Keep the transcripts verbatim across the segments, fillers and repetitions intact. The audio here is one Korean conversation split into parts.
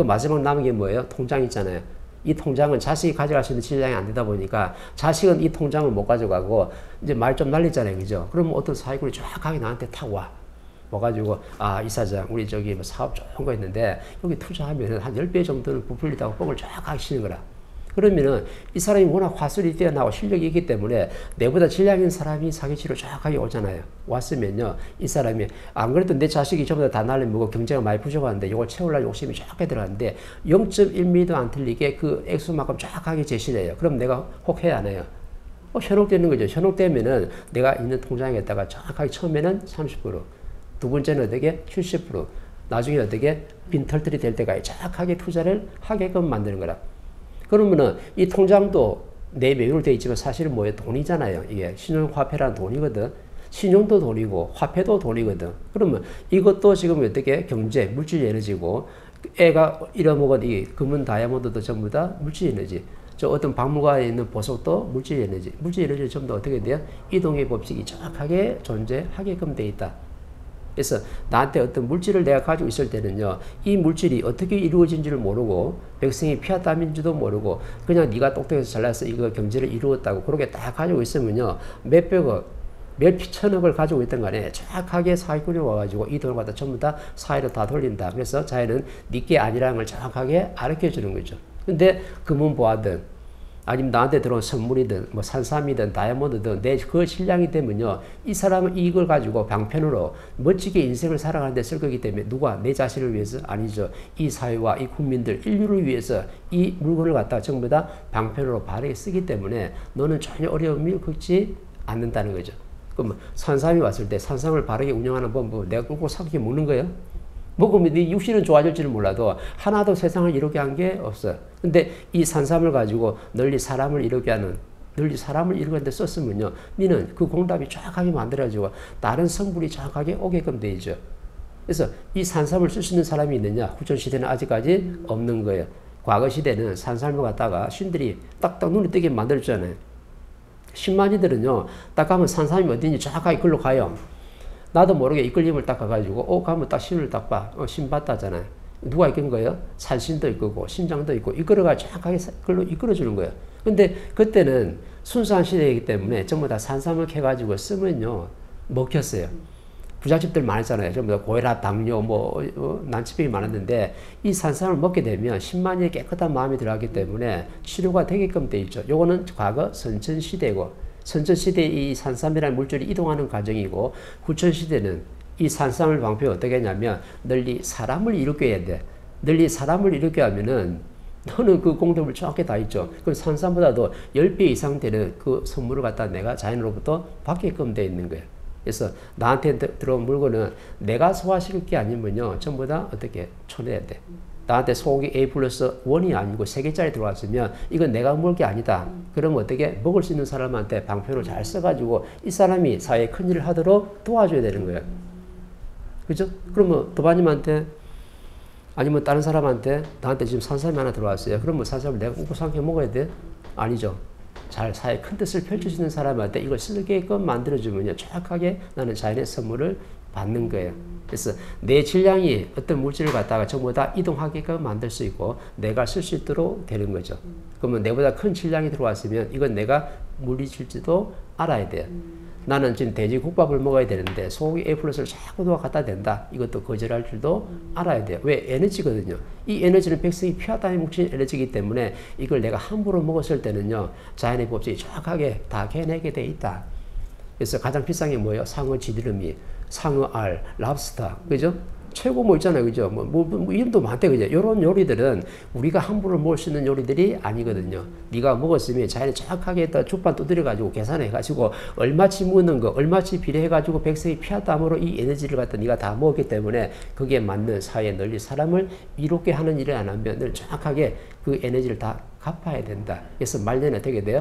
마지막 남은 게 뭐예요? 통장 있잖아요. 이 통장은 자식이 가져갈 수 있는 질량이 안 되다 보니까 자식은 이 통장을 못 가져가고 이제 말 좀 날리잖아요. 그죠? 그러면 어떤 사기꾼이 정확하게 나한테 탁 와. 와가지고, 아, 이사장, 우리 저기 뭐 사업 좋은 거 있는데 여기 투자하면 한 십 배 정도는 부풀리다고 뻥을 정확하게 치는 거라. 그러면은 이 사람이 워낙 화술이 뛰어나고 실력이 있기 때문에 내보다 질량 있는 사람이 사기치러 정확하게 오잖아요. 왔으면요, 이 사람이 안 그래도 내 자식이 전부 다 날려먹고 경제가 많이 부족한데 이걸 채우려고 욕심이 정확하게 들어갔는데 영 점 일 밀리미터도 안 틀리게 그 액수만큼 정확하게 제시를 해요. 그럼 내가 혹 해야 안 해요? 어, 현혹되는 거죠. 현혹되면은 내가 있는 통장에다가 정확하게 처음에는 삼십 퍼센트, 두 번째는 어떻게 칠십 퍼센트, 나중에 어떻게 빈털들이 될 때까지 정확하게 투자를 하게끔 만드는 거라. 그러면은 이 통장도 내 명의로 되어 있지만 사실은 뭐예요? 돈이잖아요. 이게 신용화폐라는 돈이거든. 신용도 돈이고 화폐도 돈이거든. 그러면 이것도 지금 어떻게 경제, 물질 에너지고 애가 잃어먹은 이 금은 다이아몬드도 전부 다 물질 에너지. 저 어떤 박물관에 있는 보석도 물질 에너지. 물질 에너지 전부 다 어떻게 돼요? 이동의 법칙이 정확하게 존재하게끔 돼 있다. 그래서 나한테 어떤 물질을 내가 가지고 있을 때는요, 이 물질이 어떻게 이루어진지를 모르고 백성이 피와 땀인지도 모르고 그냥 네가 똑똑해서 잘나서 이거 경제를 이루었다고 그렇게 딱 가지고 있으면요, 몇백억, 몇천억을 가지고 있던 간에 정확하게 사기꾼이 와가지고 이 돈을 갖다 전부 다 사회로 다 돌린다. 그래서 자기는 네게 아니라는 걸 정확하게 알려 주는 거죠. 근데 금은 보아든 아니면 나한테 들어온 선물이든 뭐 산삼이든 다이아몬드든 내 그 질량이 되면요, 이 사람은 이걸 가지고 방편으로 멋지게 인생을 살아가는 데 쓸 거기 때문에 누가 내 자신을 위해서 아니죠. 이 사회와 이 국민들 인류를 위해서 이 물건을 갖다가 전부 다 방편으로 바르게 쓰기 때문에 너는 전혀 어려움을 겪지 않는다는 거죠. 그럼 산삼이 왔을 때 산삼을 바르게 운영하는 법은 내가 꿀꿀 삭히게 먹는 거예요? 먹으면 네 육신은 좋아질지는 몰라도 하나도 세상을 이루게 한 게 없어. 근데 이 산삼을 가지고 널리 사람을 이루게 하는, 널리 사람을 이루게 하는 데 썼으면요, 니는 그 공답이 정확하게 만들어지고 다른 성분이 정확하게 오게끔 되죠. 그래서 이 산삼을 쓸 수 있는 사람이 있느냐? 후천시대는 아직까지 없는 거예요. 과거 시대는 산삼을 갖다가 신들이 딱딱 눈에 띄게 만들었잖아요. 신만이들은요, 딱 가면 산삼이 어딘지 정확하게 글로 가요. 나도 모르게 이끌림을 딱 가가지고, 어, 가면 딱 신을 딱 봐. 어, 신 봤다잖아요. 누가 이끈 거예요? 산신도 이끄고, 신장도 있고, 이끌어가 정확하게 글로 이끌어주는 거예요. 근데 그때는 순수한 시대이기 때문에 전부 다 산삼을 캐가지고 쓰면요, 먹혔어요. 부잣집들 많았잖아요. 전부 다 고혈압, 당뇨, 뭐, 어, 난치병이 많았는데, 이 산삼을 먹게 되면 십만년의 깨끗한 마음이 들어가기 때문에 치료가 되게끔 돼 있죠. 요거는 과거 선천시대고, 선천시대의 이 산삼이라는 물질이 이동하는 과정이고, 후천시대는 이 산삼을 방패 어떻게 하냐면 널리 사람을 일으켜야 돼. 널리 사람을 일으켜 하면은 너는 그 공덕을 정확히 다 있죠. 그럼 산삼보다도 십 배 이상 되는 그 선물을 갖다 내가 자연으로부터 받게끔 돼 있는 거예요. 그래서 나한테 들어온 물건은 내가 소화시킬 게 아니면요, 전부 다 어떻게 쳐내야 돼. 나한테 소고기 A 플러스 일이 아니고 세 개짜리 들어왔으면 이건 내가 먹을 게 아니다. 그러면 어떻게 먹을 수 있는 사람한테 방편을 잘 써가지고 이 사람이 사회에 큰 일을 하도록 도와줘야 되는 거예요. 그죠? 그러면 도바님한테 아니면 다른 사람한테 나한테 지금 산삼이 하나 들어왔어요. 그러면 산삼을 내가 꾹꾹 삼켜 먹어야 돼? 아니죠. 잘 사회에 큰 뜻을 펼칠 수 있는 사람한테 이걸 쓰게끔 만들어주면요, 정확하게 나는 자연의 선물을 받는 거예요. 그래서 내 질량이 어떤 물질을 갖다가 전부 다 이동하게끔 만들 수 있고 내가 쓸 수 있도록 되는 거죠. 그러면 내보다 큰 질량이 들어왔으면 이건 내가 물리칠지도 알아야 돼요. 나는 지금 돼지국밥을 먹어야 되는데 소고기 A 플러스를 자꾸 누가 갖다 댄다. 이것도 거절할 줄도 알아야 돼요. 왜? 에너지거든요. 이 에너지는 백성이 피와 땀이 뭉친 에너지이기 때문에 이걸 내가 함부로 먹었을 때는요, 자연의 법칙이 정확하게 다 개내게 돼 있다. 그래서 가장 비싼 게 뭐예요? 상어 지느러미, 상어 알, 랍스터, 그죠? 최고 뭐 있잖아요, 그죠? 뭐, 뭐, 뭐 이름도 많대, 그죠? 요런 요리들은 우리가 함부로 먹을 수 있는 요리들이 아니거든요. 네가 먹었으면 자연에 정확하게 주판 두드려가지고 계산해가지고 얼마치 먹는 거, 얼마치 비례해가지고 백성이 피와 땀으로 이 에너지를 갖다 네가 다 먹었기 때문에 그게 맞는 사회에 널리 사람을 이롭게 하는 일을 안 하면 늘 정확하게 그 에너지를 다 갚아야 된다. 그래서 말년에 어떻게 돼요?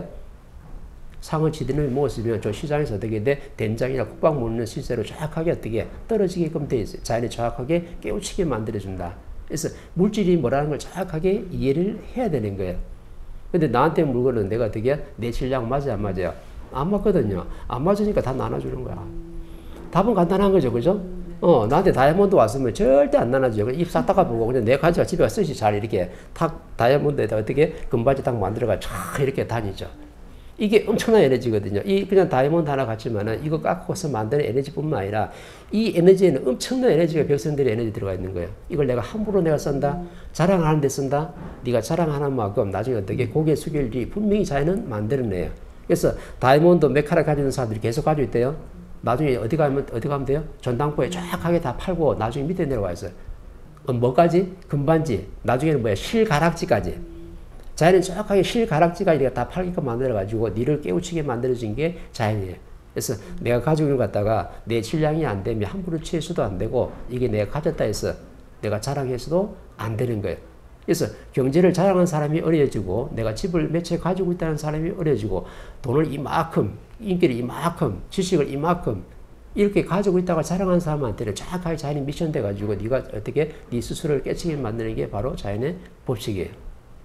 상어 지드러미 먹었으면 저 시장에서 어떻게 돼? 된장이나 국밥 먹는 시세로 정확하게 어떻게 떨어지게끔 돼 있어요. 자연이 정확하게 깨우치게 만들어준다. 그래서 물질이 뭐라는 걸 정확하게 이해를 해야 되는 거예요. 근데 나한테 물건은 내가 어떻게 내 질량 맞아요, 안 맞아요? 안 맞거든요. 안 맞으니까 다 나눠주는 거야. 답은 간단한 거죠, 그죠? 어, 나한테 다이아몬드 왔으면 절대 안 나눠줘요. 입 싹 닦아보고 그냥 내 가지가 집에 가서 쓰시 잘 이렇게 탁 다이아몬드에다 어떻게 금바지 딱 만들어가 쫙 이렇게 다니죠. 이게 엄청난 에너지거든요. 이 그냥 다이아몬드 하나 같지만은 이거 깎고서 만드는 에너지뿐만 아니라 이 에너지에는 엄청난 에너지가 백성들의 에너지 들어가 있는 거예요. 이걸 내가 함부로 내가 쓴다, 자랑하는 데 쓴다. 네가 자랑하는 만큼 나중에 어떻게 고개 숙일 일이 분명히 자연은 만들어내요. 그래서 다이아몬드 몇 카rat 가지고 있는 사람들이 계속 가지고 있대요. 나중에 어디 가면 어디 가면 돼요? 전당포에 쫙하게 다 팔고 나중에 밑에 내려와 있어요. 어, 뭐까지? 금반지. 나중에는 뭐야? 실가락지까지. 자연은 정확하게 실가락지가 이렇게 다 팔게끔 만들어가지고 니를 깨우치게 만들어진 게 자연이에요. 그래서 내가 가지고 있는 것 갖다가 내 질량이 안 되면 함부로 취해서도 안 되고 이게 내가 가졌다 해서 내가 자랑해서도 안 되는 거예요. 그래서 경제를 자랑하는 사람이 어려지고 내가 집을 몇 채 가지고 있다는 사람이 어려지고 돈을 이만큼, 인기를 이만큼, 지식을 이만큼 이렇게 가지고 있다가 자랑하는 사람한테는 정확하게 자연이 미션돼가지고 네가 어떻게 네 스스로를 깨치게 만드는 게 바로 자연의 법칙이에요.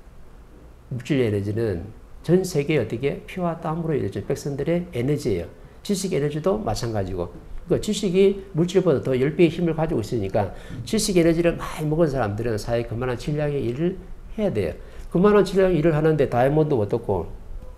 물질 에너지는 전 세계에 어떻게 피와 땀으로 이루어진 백성들의 에너지예요. 지식 에너지도 마찬가지고 그 지식이 물질보다 더 십 배의 힘을 가지고 있으니까 지식 에너지를 많이 먹은 사람들은 사회에 그만한 질량의 일을 해야 돼요. 그만한 질량의 일을 하는데 다이아몬드 어떻고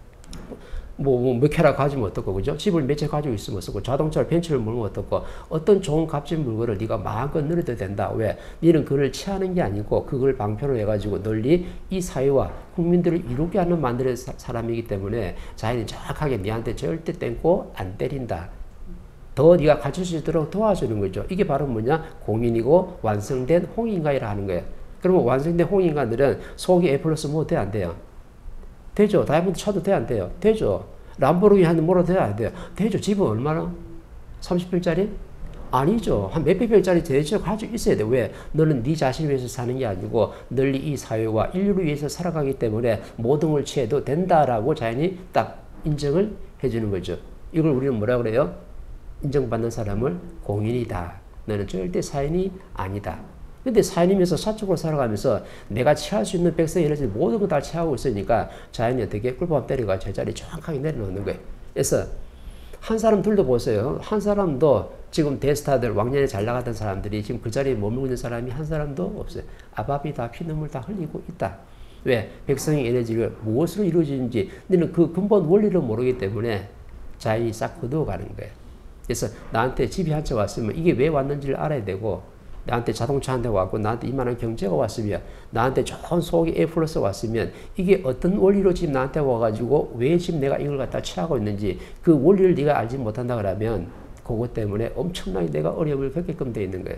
뭐, 뭐, 몇 캐라 가지면 어떻고, 그죠? 집을 몇 채 가지고 있으면 어떻고, 자동차를 벤츠를 몰면 어떻고, 어떤 좋은 값진 물건을 네가 마음껏 누려도 된다. 왜? 너는 그걸 취하는 게 아니고, 그걸 방편으로 해가지고 널리 이 사회와 국민들을 이롭게 하는 만드는 사, 사람이기 때문에 자연이 정확하게 네한테 절대 땡고 안 때린다. 더 네가 가질 수 있도록 도와주는 거죠. 이게 바로 뭐냐? 공인이고 완성된 홍인간이라 하는 거예요. 그러면 완성된 홍인간들은 속이 A 플러스 뭐 돼? 안 돼요? 되죠. 다이아몬드 차도 돼? 안 돼요? 되죠. 람보르기니 한 대 몰아도 돼요? 안 돼요? 되죠. 집은 얼마나? 삼십 평짜리? 아니죠. 한 몇백 평짜리 대체 가지고 있어야 돼. 왜? 너는 네 자신을 위해서 사는 게 아니고 널리 이 사회와 인류를 위해서 살아가기 때문에 모든 걸 취해도 된다라고 자연이 딱 인정을 해주는 거죠. 이걸 우리는 뭐라 그래요? 인정받는 사람을 공인이다. 너는 절대 사인이 아니다. 근데 사인이면서 사적으로 살아가면서 내가 취할 수 있는 백성의 에너지 모든 걸 다 취하고 있으니까 자연이 어떻게 꿀밤 때리고 제자리에 정확하게 내려놓는 거예요. 그래서 한 사람 둘도 보세요. 한 사람도 지금 대스타들 왕년에 잘 나가던 사람들이 지금 그 자리에 머물고 있는 사람이 한 사람도 없어요. 아바비 다 피눈물 다 흘리고 있다. 왜? 백성의 에너지가 무엇으로 이루어지는지 너는 그 근본 원리를 모르기 때문에 자연이 싹 거두어가는 거예요. 그래서 나한테 집이 한 채 왔으면 이게 왜 왔는지를 알아야 되고 나한테 자동차 한 대 왔고 나한테 이만한 경제가 왔으면 나한테 좋은 속이 A 플러스 왔으면 이게 어떤 원리로 지금 나한테 와가지고 왜 지금 내가 이걸 갖다 취하고 있는지 그 원리를 네가 알지 못한다 그러면 그것 때문에 엄청나게 내가 어려움을 겪게끔 되어 있는 거예요.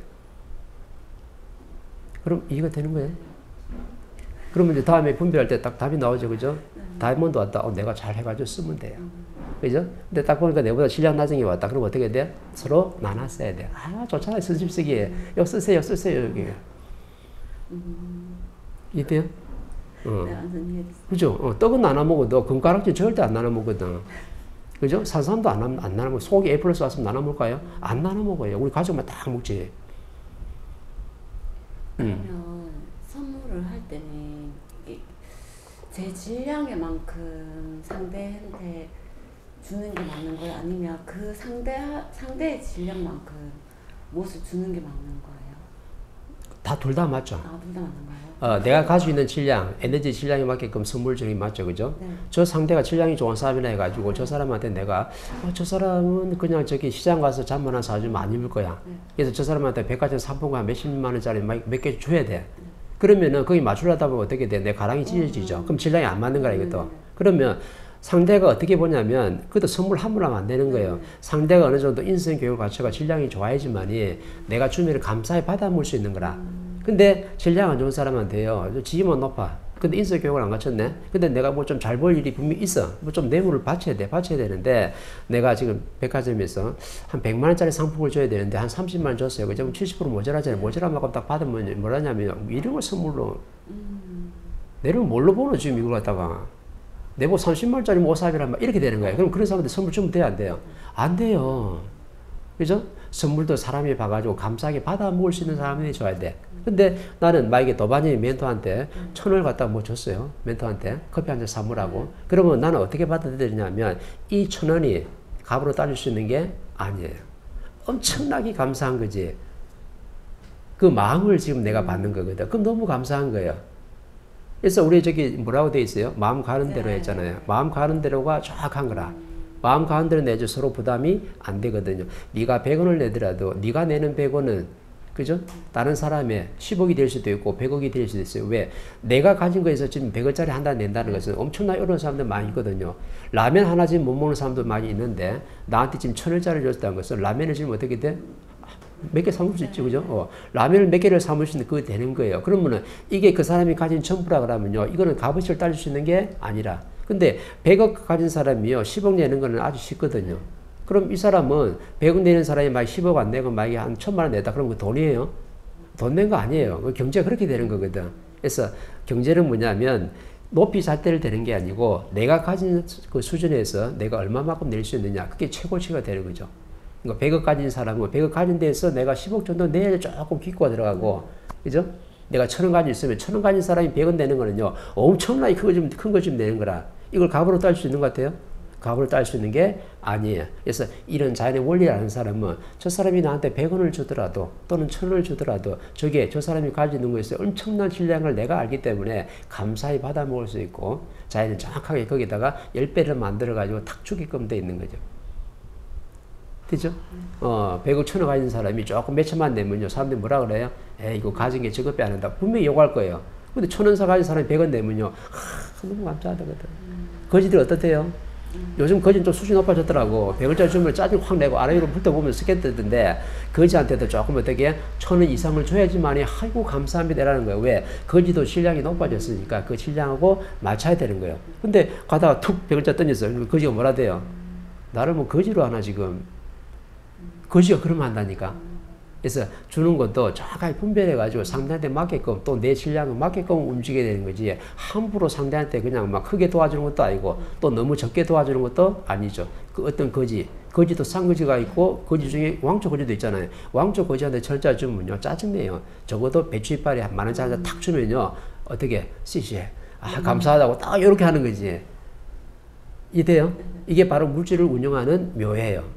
그럼 이해가 되는 거예요? 그러면 이제 다음에 분별할 때 딱 답이 나오죠. 그죠? 다이아몬드 왔다. 어, 내가 잘 해가지고 쓰면 돼요. 그죠? 근데 딱 보니까 내보다 질량 낮은 게 왔다. 그럼 어떻게 돼? 서로 나눠 써야 돼. 아, 좋잖아요. 선집 쓰기에. 여기 쓰세요, 쓰세요, 여기. 음. 이때요? 어. 네, 그죠? 어, 떡은 나눠 먹어도 금가락지 절대 안 나눠 먹거든. 그죠? 산삼도 안, 안 나눠 먹어. 속이 A 플러스 왔으면 나눠 먹을까요? 안 나눠 먹어요. 우리 가족만 딱 먹지. 그러면 음. 선물을 할 때는 제 질량의 만큼 상대한테 주는 게 맞는 거예요? 아니면 그 상대, 상대의 질량만큼 무엇을 주는 게 맞는 거예요? 다 둘 다 맞죠. 아, 둘 다 맞는 거예요? 어, 내가 가지고 있는 질량, 에너지 질량에 맞게끔 선물 주는 게 맞죠. 그죠? 네. 저 상대가 질량이 좋은 사람이라 해가지고 저 사람한테 내가 어, 저 사람은 그냥 저기 시장 가서 잠만 하나 사주면 안 입을 거야. 네. 그래서 저 사람한테 백화점 상품권 몇십만 원짜리 몇 개 줘야 돼. 네. 그러면은 거기 맞추려다 보면 어떻게 돼? 내 가랑이 찢어지죠. 어, 그럼 질량이 안 맞는 거라 이것도. 네. 그러면 상대가 어떻게 보냐면 그것도 선물 함부로 하면 안 되는 거예요. 네. 상대가 어느 정도 인성 교육 갖춰가 질량이 좋아야지만이 내가 주면을 감사히 받아물 수 있는 거라. 음. 근데 질량 안 좋은 사람한테요. 지위만 높아. 근데 인성 교육을 안 갖췄네. 근데 내가 뭐 좀 잘 볼 일이 분명히 있어. 뭐 좀 뇌물을 바쳐야 돼. 바쳐야 되는데 내가 지금 백화점에서 한 백만 원짜리 상품을 줘야 되는데 한 삼십만 원 줬어요. 그죠? 칠십 퍼센트 모자라잖아요. 모자란 만큼 딱 받으면 뭐라냐면 이런 걸 선물로. 음. 내를 뭘로 보노 지금 이걸 갖다가. 내고 삼십만 원짜리 옷 사비란 말 이렇게 되는 거예요. 그럼 그런 사람한테 선물 주면 돼요, 안 돼요? 안 돼요. 그죠? 선물도 사람이 봐가지고 감사하게 받아 먹을 수 있는 사람이 줘야 돼. 근데 나는 만약에 도반이 멘토한테 천 원을 갖다 뭐 줬어요. 멘토한테 커피 한 잔 사무라고. 그러면 나는 어떻게 받아들이냐면 이 천 원이 값으로 따질 수 있는 게 아니에요. 엄청나게 감사한 거지. 그 마음을 지금 내가 받는 거거든. 그럼 너무 감사한 거예요. 그래서 우리 저기 뭐라고 돼 있어요? 마음 가는 대로 했잖아요. 마음 가는 대로가 정확한 거라. 마음 가는 대로 내줘 서로 부담이 안 되거든요. 네가 백 원을 내더라도 네가 내는 백 원은 그죠? 다른 사람의 십억이 될 수도 있고 백억이 될 수도 있어요. 왜? 내가 가진 거에서 지금 백 원짜리 한 단 낸다는 것은 엄청나게 어려운 사람들 많이 있거든요. 라면 하나 지금 못 먹는 사람도 많이 있는데 나한테 지금 천 원짜리 줬다는 것은 라면을 지금 어떻게 돼? 몇 개 사먹을 수 있지, 그죠? 어, 라면을 몇 개를 사먹을 수 있는 그거 되는 거예요. 그러면은 이게 그 사람이 가진 전부라 그러면요. 이거는 값어치를 따질 수 있는 게 아니라. 근데 백억 가진 사람이요. 십억 내는 거는 아주 쉽거든요. 그럼 이 사람은 백억 내는 사람이 막 십억 안 내고 막 한 천만 원 냈다. 그러면 그 돈이에요? 돈 낸 거 아니에요. 그 경제가 그렇게 되는 거거든. 그래서 경제는 뭐냐면 높이 잣대를 대는 게 아니고 내가 가진 그 수준에서 내가 얼마만큼 낼 수 있느냐. 그게 최고치가 되는 거죠. 그러니까 백억 가진 사람은 백억 가진 데에서 내가 십억 정도 내야 조금 기고가 들어가고, 그죠? 내가 천원 가진 있으면 천원 가진 사람이 백억 내는 거는요, 엄청나게 큰 거 좀, 큰 거 좀 내는 거라. 이걸 값으로 딸 수 있는 것 같아요? 값으로 딸 수 있는 게 아니에요. 그래서 이런 자연의 원리를 아는 사람은 저 사람이 나한테 백 원을 주더라도 또는 천 원을 주더라도 저게 저 사람이 가지는 거에서 엄청난 질량을 내가 알기 때문에 감사히 받아 먹을 수 있고 자연은 정확하게 거기다가 십 배를 만들어 가지고 탁 주게끔 돼 있는 거죠. 그죠? 어, 백억 천억 가진 사람이 조금 몇 천만 내면요. 사람들이 뭐라 그래요? 에이, 이거 가진 게 저것밖에 안 한다. 분명히 욕할 거예요. 근데 천원사 가진 사람이 백원 내면요. 하, 너무 감사하다거든. 거지들 어떻대요? 요즘 거지는 좀 수준이 높아졌더라고. 백원짜리 주면 짜증 확 내고 아래로 훑어보면 스케트던데 거지한테도 조금 어떻게 천원 이상을 줘야지만이 아이고 감사합니다 라는 거예요. 왜? 거지도 질량이 높아졌으니까 그 질량하고 맞춰야 되는 거예요. 근데 가다가 툭 백원짜리 던졌어요. 거지가 뭐라 돼요? 나를 뭐 거지로 하나 지금. 거지가 그러면 한다니까. 그래서 주는 것도 정확하게 분별해가지고 상대한테 맞게끔 또 내 질량에 맞게끔 움직여야 되는 거지. 함부로 상대한테 그냥 막 크게 도와주는 것도 아니고 또 너무 적게 도와주는 것도 아니죠. 그 어떤 거지, 거지도 쌍거지가 있고 거지 중에 왕초 거지도 있잖아요. 왕초 거지한테 철자 주면요 짜증내요. 적어도 배추 이빨에 한 만 원짜리 탁 주면요 어떻게 시시해. 아 감사하다고 딱 이렇게 하는 거지. 이돼요? 이게 바로 물질을 운영하는 묘예요.